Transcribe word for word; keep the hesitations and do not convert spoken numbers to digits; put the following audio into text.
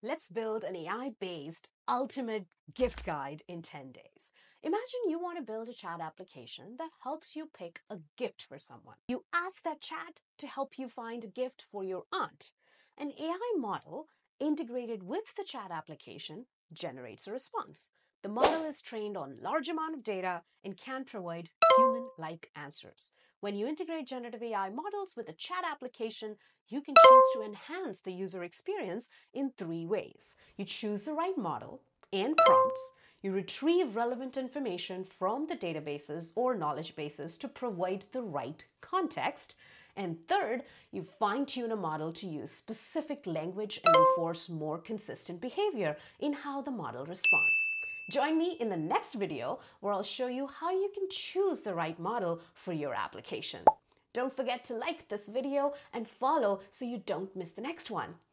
Let's build an A I-based ultimate gift guide in ten days. Imagine you want to build a chat application that helps you pick a gift for someone. You ask that chat to help you find a gift for your aunt. An A I model integrated with the chat application generates a response. The model is trained on large amount of data and can provide human-like answers. When you integrate generative A I models with a chat application, you can choose to enhance the user experience in three ways. You choose the right model and prompts. You retrieve relevant information from the databases or knowledge bases to provide the right context. And third, you fine-tune a model to use specific language and enforce more consistent behavior in how the model responds. Join me in the next video where I'll show you how you can choose the right model for your application. Don't forget to like this video and follow so you don't miss the next one.